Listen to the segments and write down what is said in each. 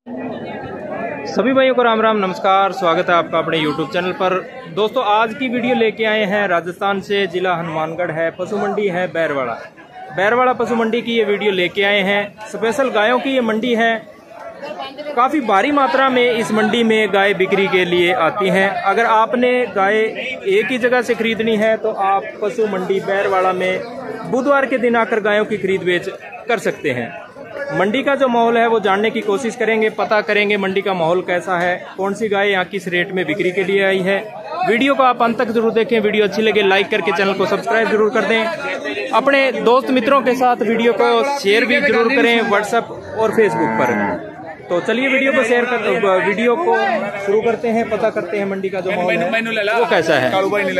सभी भाइयों को राम राम, नमस्कार। स्वागत है आपका अपने YouTube चैनल पर। दोस्तों, आज की वीडियो लेके आए हैं राजस्थान से, जिला हनुमानगढ़ है, पशु मंडी है बैरवाड़ा पशु मंडी की ये वीडियो लेके आए हैं। स्पेशल गायों की ये मंडी है। काफ़ी भारी मात्रा में इस मंडी में गाय बिक्री के लिए आती हैं। अगर आपने गाय एक ही जगह से खरीदनी है तो आप पशु मंडी बैरवाड़ा में बुधवार के दिन आकर गायों की खरीद बेच कर सकते हैं। मंडी का जो माहौल है वो जानने की कोशिश करेंगे, पता करेंगे मंडी का माहौल कैसा है, कौन सी गाय यहाँ किस रेट में बिक्री के लिए आई है। वीडियो को आप अंत तक जरूर देखें। वीडियो अच्छी लगे लाइक करके चैनल को सब्सक्राइब जरूर कर दें। अपने दोस्त मित्रों के साथ वीडियो को शेयर भी जरूर करें व्हाट्सएप और फेसबुक पर। तो चलिए वीडियो को वीडियो को शुरू करते हैं, पता करते हैं मंडी का जो माहौल है वो कैसा है।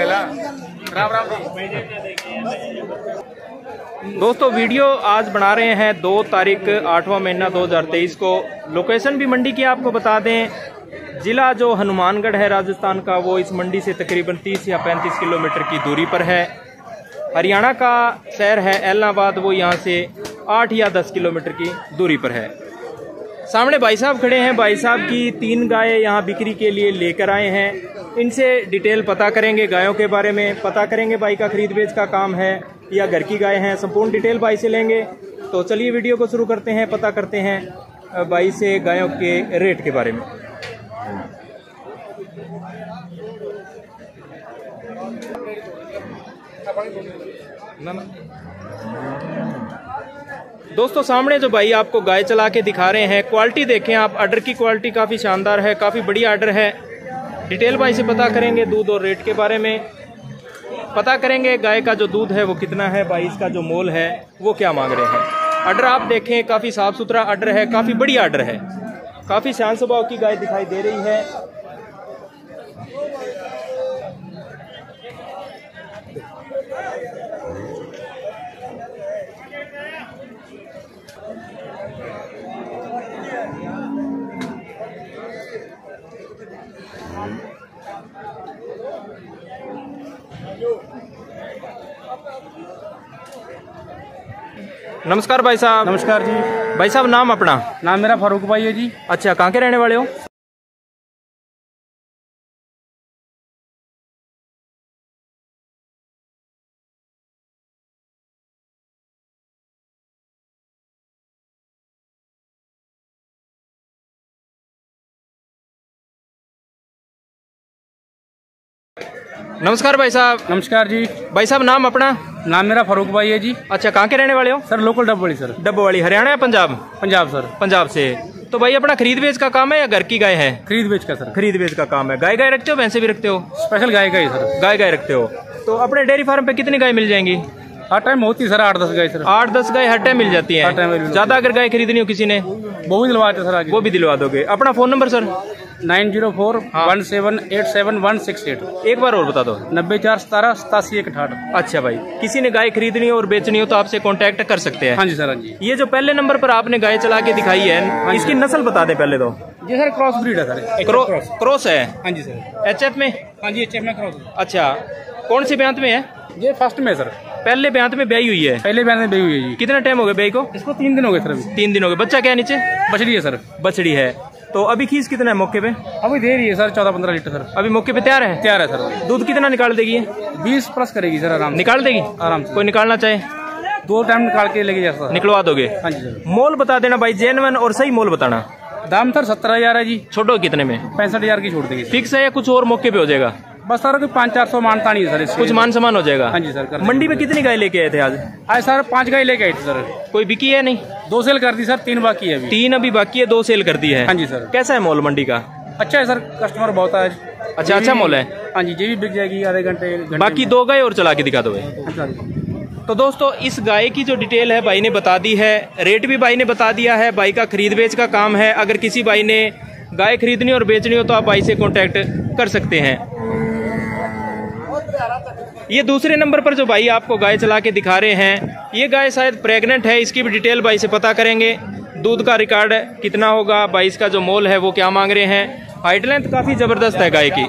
दोस्तों, वीडियो आज बना रहे हैं 2 तारीख 8वां महीना 2023 को। लोकेशन भी मंडी की आपको बता दें, जिला जो हनुमानगढ़ है राजस्थान का, वो इस मंडी से तकरीबन 30 या 35 किलोमीटर की दूरी पर है। हरियाणा का शहर है एलनाबाद, वो यहाँ से 8 या 10 किलोमीटर की दूरी पर है। सामने भाई साहब खड़े हैं। भाई साहब की 3 गायें यहाँ बिक्री के लिए लेकर आए हैं। इनसे डिटेल पता करेंगे, गायों के बारे में पता करेंगे। भाई का खरीद बेच का काम है या घर की गाय हैं, संपूर्ण डिटेल भाई से लेंगे। तो चलिए वीडियो को शुरू करते हैं, पता करते हैं भाई से गायों के रेट के बारे में। दोस्तों, सामने जो भाई आपको गाय चला के दिखा रहे हैं, क्वालिटी देखें आप। आर्डर की क्वालिटी काफ़ी शानदार है, काफ़ी बढ़िया आर्डर है। डिटेल भाई से पता करेंगे दूध और रेट के बारे में, पता करेंगे गाय का जो दूध है वो कितना है, भाई इसका जो मोल है वो क्या मांग रहे हैं। आर्डर आप देखें, काफ़ी साफ सुथरा आर्डर है, काफ़ी बढ़िया आर्डर है। काफ़ी शांत स्वभाव की गाय दिखाई दे रही है। नमस्कार भाई साहब। नमस्कार जी। भाई साहब, नाम अपना? नाम मेरा फारूक भाई है जी। अच्छा, कहाँ के रहने वाले हो? नमस्कार भाई साहब। नमस्कार जी। भाई साहब, नाम अपना? नाम मेरा फारूक भाई है जी। अच्छा, कहाँ के रहने वाले हो? Sir local Dabwali sir. Dabwali, Haryana या पंजाब? पंजाब सर। पंजाब से। तो भाई अपना खरीद बेच का काम है या घर की गाय है? खरीद बेच का सर। खरीद बेच का काम है। गाय रखते हो, भैंसे भी रखते हो? स्पेशल गाय का ही सर। गाय रखते हो। तो अपने डेयरी फार्म पे कितनी गाय मिल जाएंगी? हर टाइम होती है सर 8-10 गाय सर। 8-10 गाय हर टाइम मिल जाती है। ज्यादा अगर गाय खरीदनी हो किसी ने, वो भी दिलवाते सर आगे। वो भी दिलवा दोगे। अपना फोन नंबर सर? 9041787168। एक बार और बता दो। 9417878168। अच्छा भाई, किसी ने गाय खरीदनी हो और बेचनी हो तो आपसे कांटेक्ट कर सकते हैं। हाँ जी सर। हाँ जी। ये जो पहले नंबर पर आपने गाय चला के दिखाई है, इसकी नस्ल बता दें पहले तो। जी सर, क्रॉस ब्रीड है सर। क्रॉस है? हाँ जी सर। एचएफ में? हाँ जी, एचएफ में क्रॉस। अच्छा, कौन से ब्यांत में है? ये फर्स्ट में सर। पहले ब्यांत में ब्याई हुई है? पहले ब्यांत में ब्याई हुई है जी। कितना टाइम हो गया ब्याई को? इसको 3 दिन हो गए सर अभी। 3 दिन हो गए। बच्चा क्या है नीचे? बछड़ी है सर। बछड़ी है। तो अभी खीस कितना है मौके पे? अभी दे रही है सर 14-15 लीटर सर। अभी मौके पे तैयार है? तैयार है सर। दूध कितना निकाल देगी? 20 प्लस करेगी सर आराम से। निकाल देगी आराम से। कोई निकालना चाहे 2 टाइम निकाल के लेके जा सर। निकलवा दोगे? हाँ जी सर। मोल बता देना भाई, जेन्युइन और सही मोल बताना। दाम सर 17,000 है जी। छोटो कितने में? 65,000 की छोड़ देगी। फिक्स है या कुछ और मौके पे हो जाएगा? बस सर 500-400 मानता नहीं है सर। कुछ मान सम्मान हो जाएगा? हाँ जी सर। मंडी में कितनी गाय लेके आए थे आज? आज सर 5 गाय लेके आए थे सर। कोई बिकी है? नहीं, 2 सेल कर दी सर, 3 बाकी है अभी। 3 अभी बाकी है, 2 सेल कर दी है। हाँ जी सर। कैसा है मोल मंडी का? अच्छा है सर, कस्टमर बहुत है। अच्छा मोल है। हाँ जी, ये भी बिक जाएगी आधे घंटे। बाकी 2 गाय और चला के दिखा दो। तो दोस्तों, इस गाय की जो डिटेल है भाई ने बता दी है, रेट भी भाई ने बता दिया है। भाई का खरीद बेच का काम है। अगर किसी भाई ने गाय खरीदनी और बेचनी हो तो आप भाई से कांटेक्ट कर सकते हैं। ये दूसरे नंबर पर जो भाई आपको गाय चला के दिखा रहे हैं, ये गाय शायद प्रेग्नेंट है। इसकी भी डिटेल भाई से पता करेंगे। दूध का रिकॉर्ड कितना होगा, भाई इसका जो मोल है वो क्या मांग रहे हैं। हाइट लेंथ काफ़ी ज़बरदस्त है गाय की।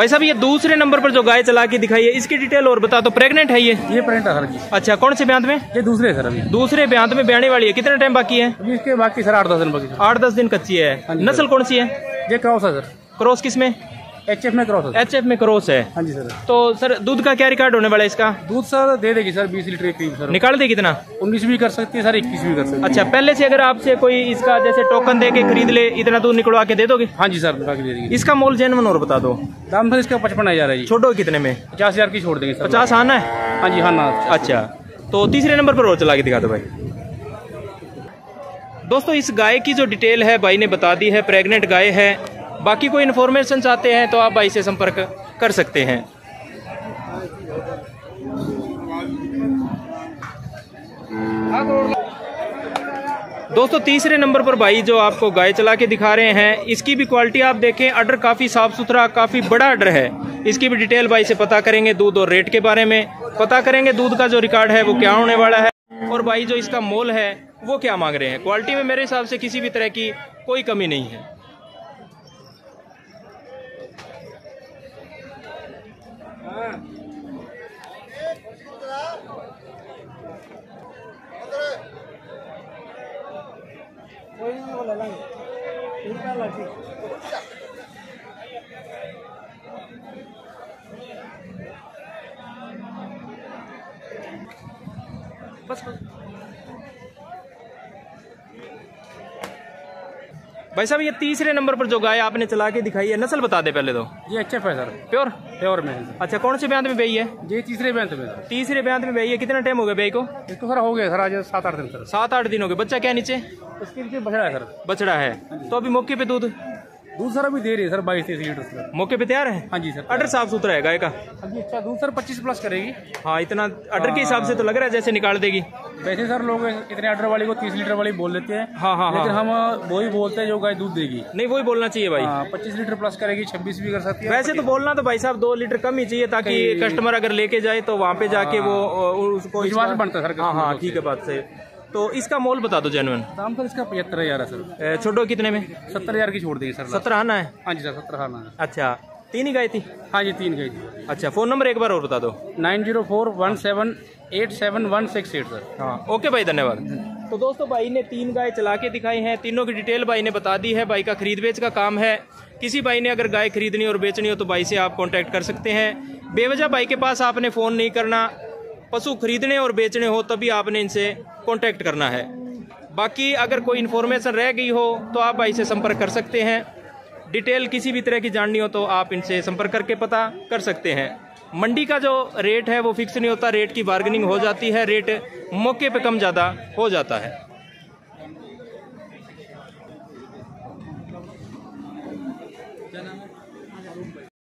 भाई साहब ये दूसरे नंबर पर जो गाय चला के दिखाई है इसकी डिटेल और बता दो। प्रेग्नेंट है ये? प्रेग्नेंट है सर जी। अच्छा, कौन से ब्यांत में? ये दूसरे सर अभी। दूसरे ब्यांत में ब्याने वाली है। कितना टाइम बाकी है अभी इसके बाकी सर 8-10 दिन बाकी। 8-10 दिन कच्ची है। नस्ल कौन सी है? ये क्रॉस है सर। क्रॉस किस में? HF में क्रॉस है। HF में क्रॉस है। हाँ जी सर। तो सर दूध का क्या रिकॉर्ड होने वाला है इसका? दूध सर दे देगी सर 20 लीटर क्रीम सर। निकाल देगी कितना? 19 भी कर सकती है सर, 21 भी कर सकती है। अच्छा, पहले से अगर आपसे कोई इसका जैसे टोकन दे के खरीद ले इतना दूध निकलवा के दे दोगे? हाँ जी सर, निकाल के दे देगी। इसका मोल जेन्युइन और बता दो। दाम सर इसका 55,000 है जी। छोड़ो कितने में? 50,000 की छोड़ देंगे सर। 50 आना है? हाँ जी, हाँ ना। अच्छा, तो तीसरे नंबर पर और चला के दिखा दो भाई। दोस्तों इस गाय की जो डिटेल है भाई ने बता दी है, प्रेग्नेंट गाय है। बाकी कोई इन्फॉर्मेशन चाहते हैं तो आप भाई से संपर्क कर सकते हैं। दोस्तों तीसरे नंबर पर भाई जो आपको गाय चला के दिखा रहे हैं इसकी भी क्वालिटी आप देखें। अडर काफ़ी साफ सुथरा, काफ़ी बड़ा अडर है। इसकी भी डिटेल भाई से पता करेंगे, दूध और रेट के बारे में पता करेंगे। दूध का जो रिकॉर्ड है वो क्या होने वाला है और भाई जो इसका मोल है वो क्या मांग रहे हैं। क्वालिटी में मेरे हिसाब से किसी भी तरह की कोई कमी नहीं है। बस भाई साहब ये तीसरे नंबर पर जो गाय आपने चला के दिखाई है नस्ल बता दे पहले तो। ये HF है सर। प्योर में है सर। अच्छा, कौन से ब्यांत में बेई है? ये तीसरे ब्यांत में सर। तीसरे ब्यांत में बेई है। कितना टाइम हो गया बेई को? इसको सर हो गया सर आज 7-8 दिन सर। 7-8 दिन हो गए। बच्चा क्या नीचे? इसके नीचे बछड़ा है सर। बछड़ा है। तो अभी मौके पे दूध सर अभी दे रही है सर 22-23 लीटर सर। मौके पे तैयार है? हाँ जी सर। अडर साफ सुथरा है गाय का? अभी अच्छा दूध सर 25 प्लस करेगी। हाँ, इतना अडर के हिसाब से तो लग रहा है जैसे निकाल देगी। वैसे सर लोग इतने अडर वाली को 30 लीटर वाली बोल देते हैं। हाँ हाँ, लेकिन हम वही बोलते हैं जो गाय दूध देगी। नहीं, वही बोलना चाहिए भाई। 25 लीटर प्लस करेगी, 26 भी कर सकती है। वैसे तो बोलना तो भाई साहब 2 लीटर कम ही चाहिए ताकि कस्टमर अगर लेके जाए तो वहाँ पे जाके वो उसको विश्वास बनता है सर। हाँ, ठीक है बात से। तो इसका मोल बता दो जेन्युइन। दाम सर इसका 75,000 है सर। छोटो कितने में? 70,000 की छोड़ देगी सर। 17 आना है? हाँ जी सर, 17 आना है। अच्छा, 3 ही गाय थी? हाँ जी, 3 गाय थी। अच्छा, फोन नंबर एक बार और बता दो। 9041787168 सर। हाँ, ओके भाई, धन्यवाद। तो दोस्तों भाई ने 3 गाय चला के दिखाई हैं। तीनों की डिटेल भाई ने बता दी है। भाई का खरीद बेच का काम है। किसी भाई ने अगर गाय खरीदनी और बेचनी हो तो भाई से आप कांटेक्ट कर सकते हैं। बेवजह भाई के पास आपने फ़ोन नहीं करना। पशु खरीदने और बेचने हो तभी आपने इनसे कांटेक्ट करना है। बाकी अगर कोई इन्फॉर्मेशन रह गई हो तो आप भाई से संपर्क कर सकते हैं। डिटेल किसी भी तरह की जाननी हो तो आप इनसे संपर्क करके पता कर सकते हैं। मंडी का जो रेट है वो फिक्स नहीं होता, रेट की बार्गेनिंग हो जाती है, रेट मौके पे कम ज़्यादा हो जाता है।